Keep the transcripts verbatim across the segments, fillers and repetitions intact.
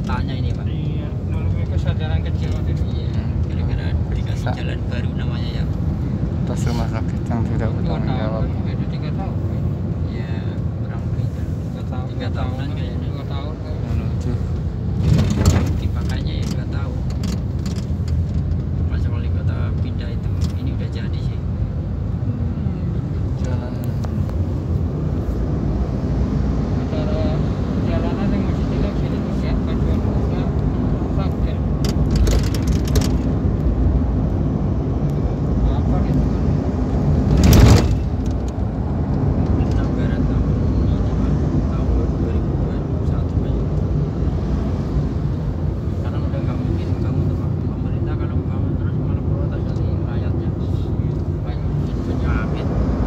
kotanya ini Pak. Iya, melalui kesadaran kecil waktu itu. Iya, gara-gara dikasih Sa- jalan baru namanya ya. atas rumah sakit yang tidak Dua bertanggung tahun jawab. kan, itu tiga tahun. Ya kurang lebih kan. Tiga tahun. Tiga dua tahunan tahun, kayaknya. Dua tahun. kan. Menuju Dipakainya ya nggak tahu. Pas wali kota pindah itu ini udah jadi sih. jalan Antara jalanan yang masih jelek sini siap pacuan udah rusak ya. Apa itu kan? Anggaran tahun ini Pak, tahun dua ribu dua puluh satu kayaknya. Karena udah nggak mungkin kamu tuh Pak. Pemerintah kalau kamu terus malah protes dari rakyatnya. Banyak penyakit.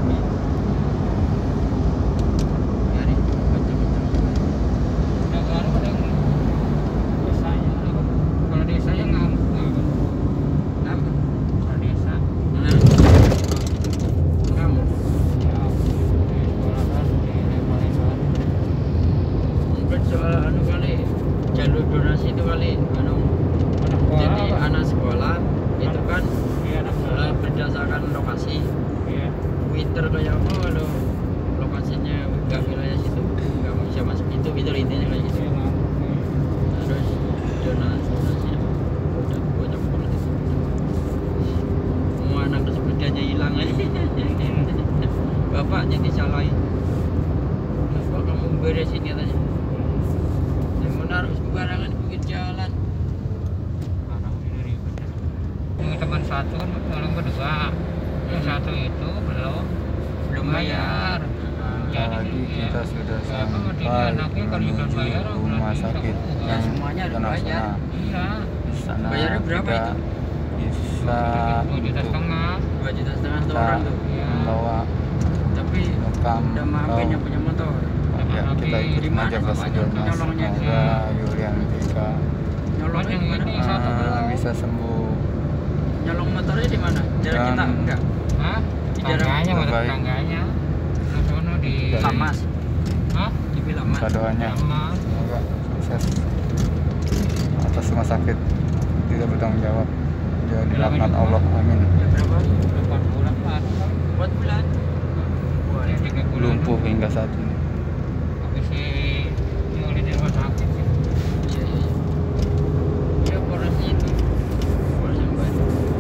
Biarin kencang-kencang juga. Negara ada yang desanya apa? Kalau desanya ngamuk ngamuk. Apa? Kalau desa Nah, kamu ya di sekolahan di level-level. mungkin soal anu kali jalur donasi itu kali anu Anak sekolah jadi apa? anak sekolah itu kan Iya anak sekolah. mulai berdasarkan lokasi Iya. Twitter kayak apa kalau lokasinya nggak wilayah situ nggak bisa masuk itu itu intinya kayak gitu Iya, ngamuk. terus donasi donasi udah banyak banget itu semua anak sepedanya hilang bapaknya disalahin kenapa kamu beresin katanya yang menaruh sembarangan di pinggir jalan. Parah ini ribet. Yang teman satu kan belum berdua. Yang satu itu belum Belum bayar. Apalagi kita sudah ya, apa, sampai dia anaknya kalau menuju udah bayar, rumah berarti sakit sembuh. yang Semuanya udah internasional. bayar. Iya. Di sana Bayarnya berapa kita itu? bisa Dua juta untuk setengah. dua juta setengah satu kita orang tuh Iya. membawa tapi rekam udah maafin yang punya motor ya kita Tapi ikutin gimana aja bapaknya prosedurnya. nyolongnya? Semoga Yuliantika nyolongnya yang di mana ini satu uh, belum. bisa sembuh. nyolong motornya di mana jalan Dan- kita enggak Hah? Di daerah Tetangganya, Dubai. motor tetangganya. Di sono di Dari- Lamas Hah? di Lamas Kita doanya Sama. semoga sukses atas rumah sakit tidak bertanggung jawab jadi laknat Allah, amin. ya berapa Empat bulan Pak. buat bulan Ya, tiga bulan. Lumpuh hingga saat ini. Habis si mulai di rumah sakit sih. iya iya iya ya porosnya itu poros yang baru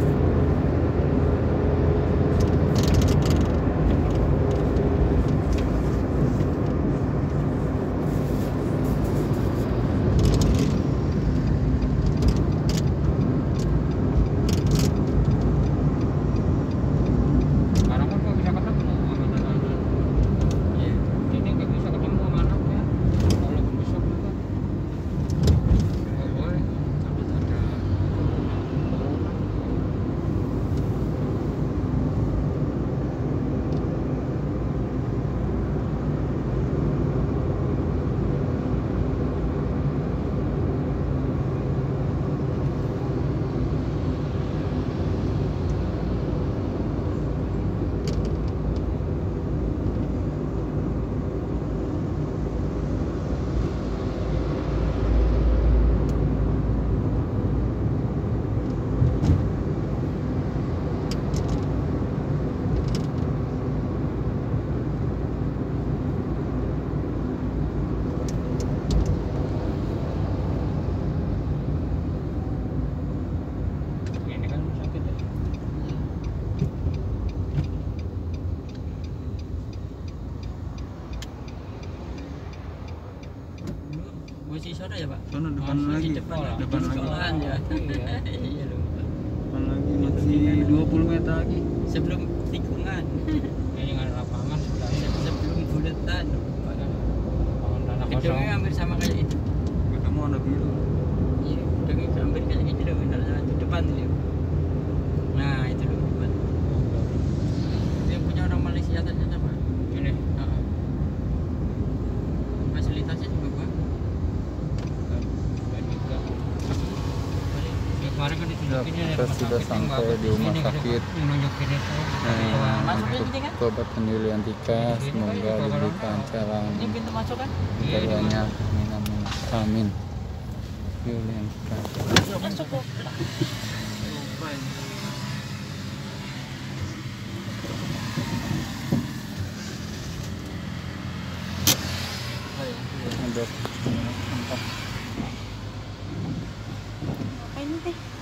Sekarang kan gak bisa ketemu sama anak-anak. iya Ini gak bisa ketemu sama anaknya. Kalau besok juga gak boleh. takut ada Ini kan sakit ya. masih sore ya Pak Sono depan Masih lagi, di depan ya? depan Di lagi, sekolahan ya Iya. iya lupa depan lagi masih dua puluh meter lagi. sebelum tikungan Ini dengan lapangan sudah ada. sebelum buletan lupa kan Lapangan tanah kosong. gedungnya hampir sama kayak itu Kamu warna biru. iya gedungnya hampir kayak gitu loh benar di depan tuh nah itu loh depan dia punya orang Malaysia ternyata Pak Ini Heeh. Fasilitasnya juga bagus dan juga. Ya, kemarin kan ditunjukinnya Ya, ya, kita rumah sudah sakit yang sampai bagus. di rumah Ini gitu, sakit. Yang nunjukin itu. Nah, Masuknya untuk gini kan? berobat Yuliantika semoga diberikan jalan ini pintu masuk kan Iya, keduanya. Amin, amin. Amin. Violenta. Masuk ko. Ada. Empat. Ngapain teh?